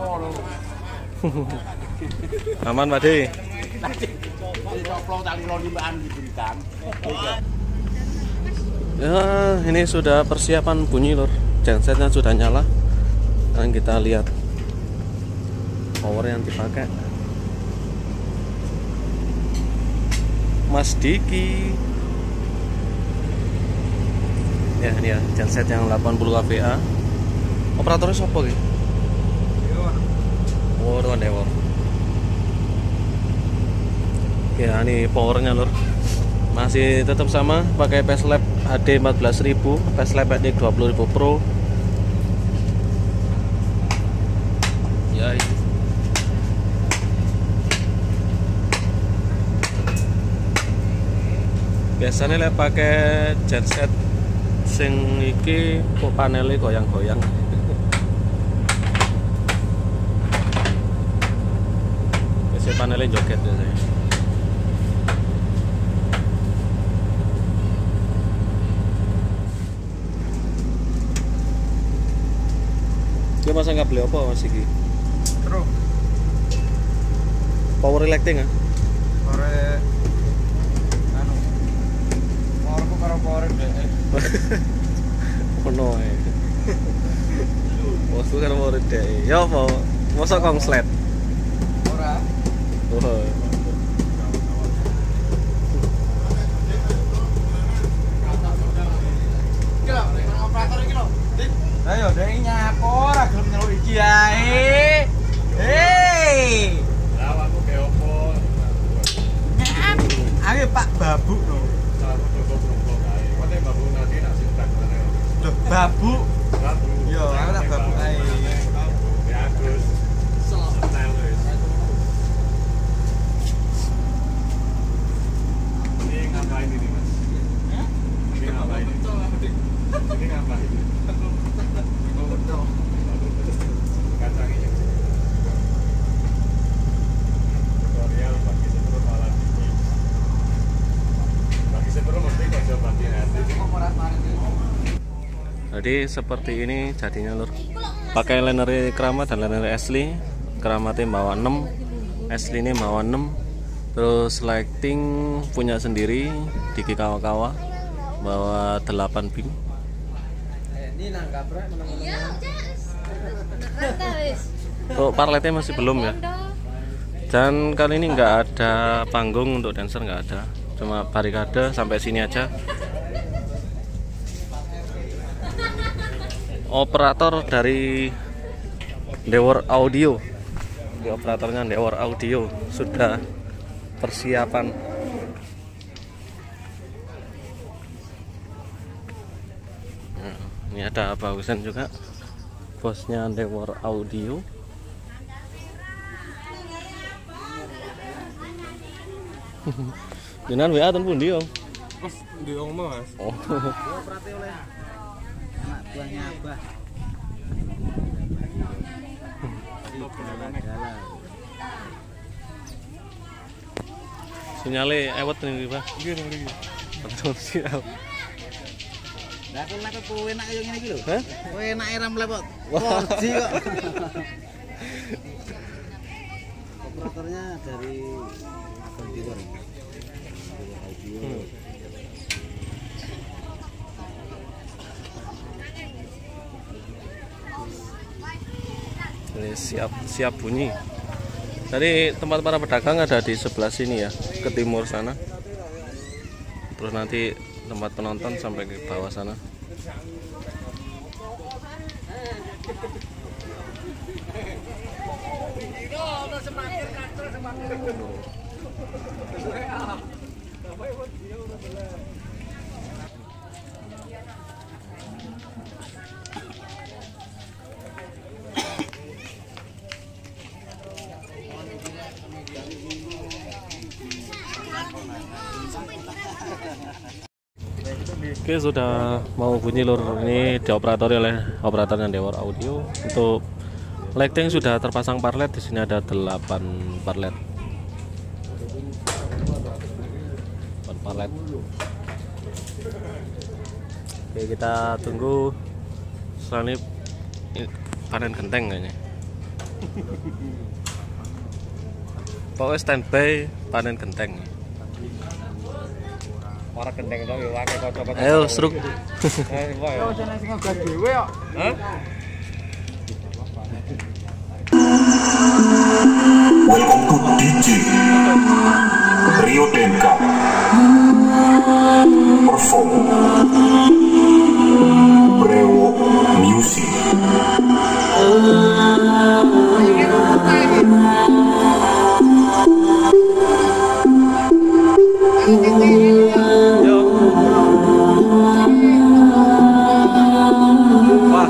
Aman Pak De. Ya, ini sudah persiapan bunyi lur. Gensetnya sudah nyala. Sekarang kita lihat power yang dipakai. Mas Diki. Ya, ini ya genset yang 80 kVA. Operatornya siapa gitu? Oh, Dewar. Ya, ini powernya lur. Masih tetap sama, pakai Pacelab HD 14.000, Pacelab HD 20.000 Pro. Ya, ini. Biasanya lek pakai genset sing iki kok panelnya goyang-goyang. Biasanya panelnya joget biasanya. Dia masa nggak beli apa Mas iki? Terus Power electing ah? power powerku karo power dhek. Ono ae. Bosku kan mau rede. Ya apa? Mosok kongslet. Ora. Oh. Ayo dhek nyapo ora gelem nyeluk iki ae. Hei. Lah aku ge opo? Nyam. Ayo Pak Babu lho. Aku coba kae. Kote babu nanti nak sitak mana. Loh, Babu. Babu. Yo, aku tak babu ae. Ya Agus. Style wis. Ini ngapain ini, Mas? Ini ngapain? Ini ngapain? Kacang ini. Tutorial bagi seluruh alat ini. Bagi seluruh mesti kok coba Jadi seperti ini jadinya lur. Pakai liner keramat dan liner asli. Keramatnya bawa 6, asli ini bawa 6. Terus lighting punya sendiri, Diki Kawa-Kawa bawa 8 pin. Ini nangkap rek meneng-meneng. Untuk parletnya masih belum ya. Dan kali ini nggak ada panggung untuk dancer, nggak ada. Cuma barikade sampai sini aja. Operator dari Dewar Audio. Di operatornya Dewar Audio sudah persiapan. Nah, ini ada bagusan juga. Bosnya Dewar Audio. Jenengan WA ten pundi, Om? Terus di omah, Mas. Oh. Operate oleh anak buahnya Abah. Sinyale ewet nih, Pak. Nggih, nggih. Betul siap. Lah aku nek kowe enak kaya ngene iki lho. Hah? Kowe enake ra mlepot. Korji kok. Operatornya dari Bandiwar. Ini siap bunyi. Tadi tempat para pedagang ada di sebelah sini ya, ke timur sana. Terus nanti tempat penonton sampai ke bawah sana. Oke, sudah mau bunyi lur. Ini dioperatori oleh operatornya Dewar Audio. Untuk lighting sudah terpasang parlet. Di sini ada 8 parlet. 8 parlet. Oke, kita tunggu. Setelah ini panen genteng kayaknya. Pokoknya standby panen genteng. Ora genteng to ya akeh kanca-kanca. Ayo seruk. Yo jeneng sing ngegas dhewe kok. Hah? Welcome to DJ Rio Denka perform Brewo Music. Yo. Wah.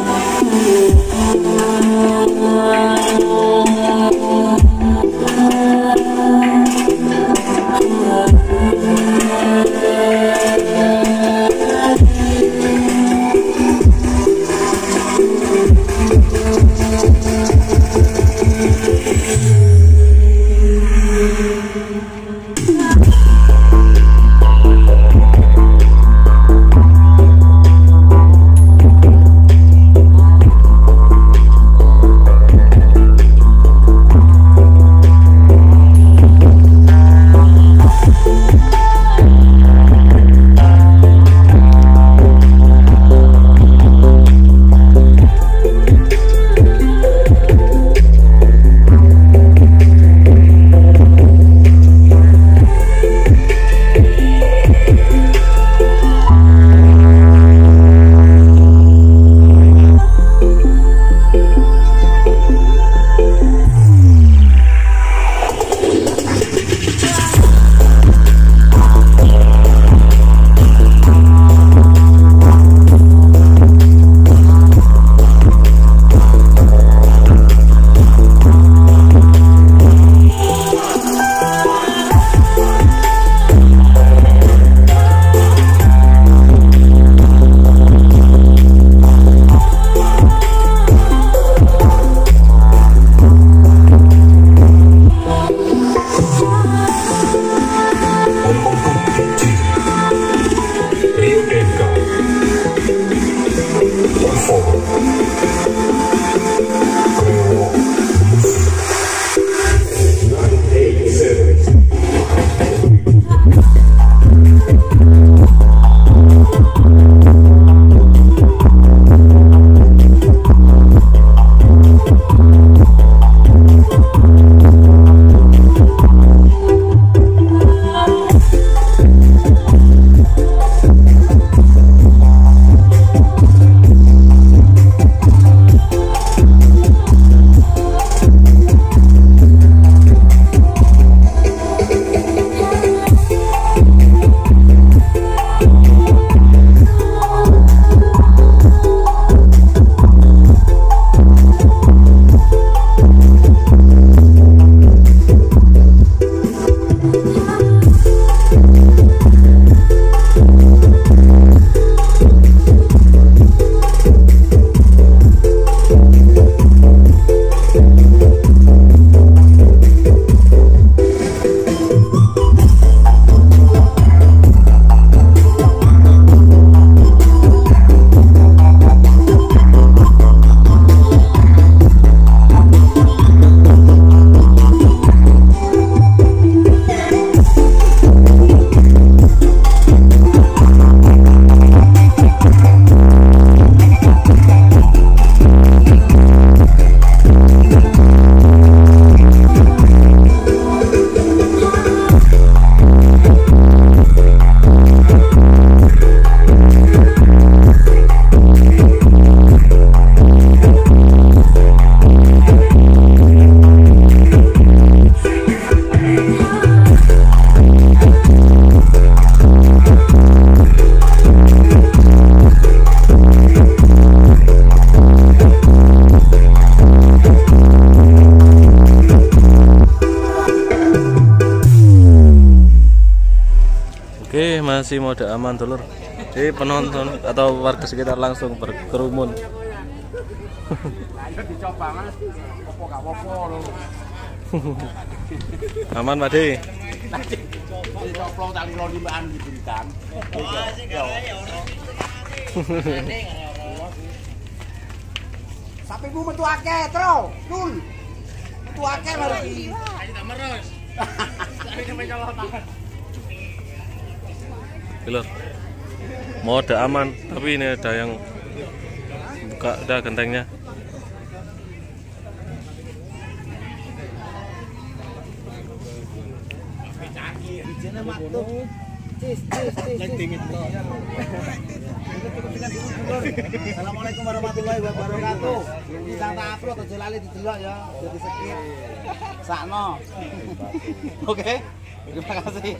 Oke, masih mode aman dulur. Jadi penonton atau warga sekitar langsung berkerumun. Lanjut dicoba Mas. Opo gak opo lho. Aman Pak De. Dicoplok tali lo limbaan diberikan. Sapimu metu akeh, Tro. Nul. Metu akeh lho iki. Ayo tak meros. Tapi sampe colotan. Lur. Mode aman, tapi ini ada yang buka udah gentengnya. Assalamualaikum warahmatullahi wabarakatuh. Bisa tak upload aja lali didelok ya. Jadi skip. Sakno. Oke. Terima kasih.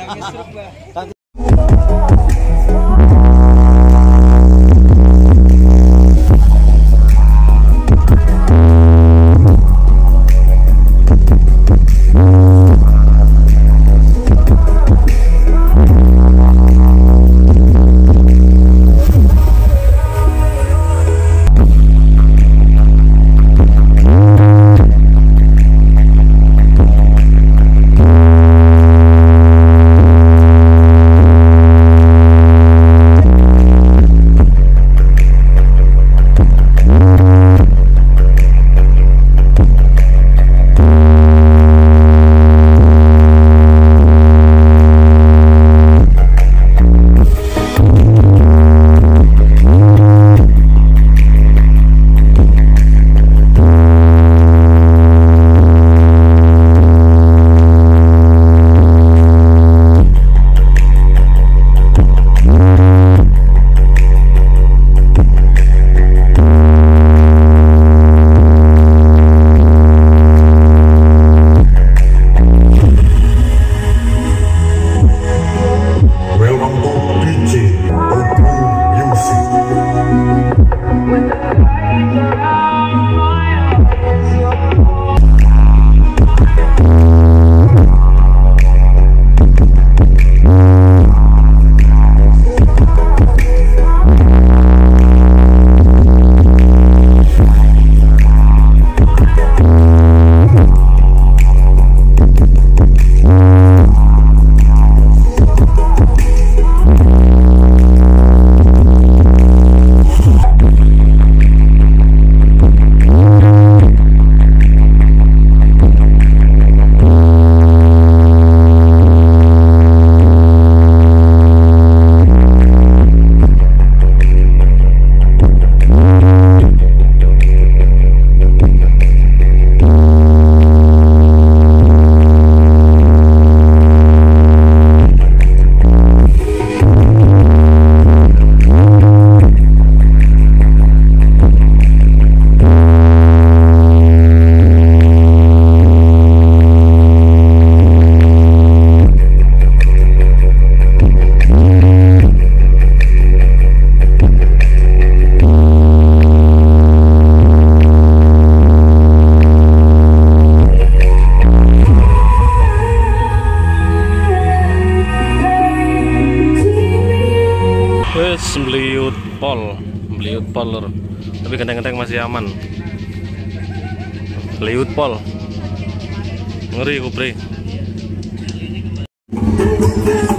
Beliut pol lur. Tapi genteng-genteng masih aman. Beliut pol. Ngeri kupri.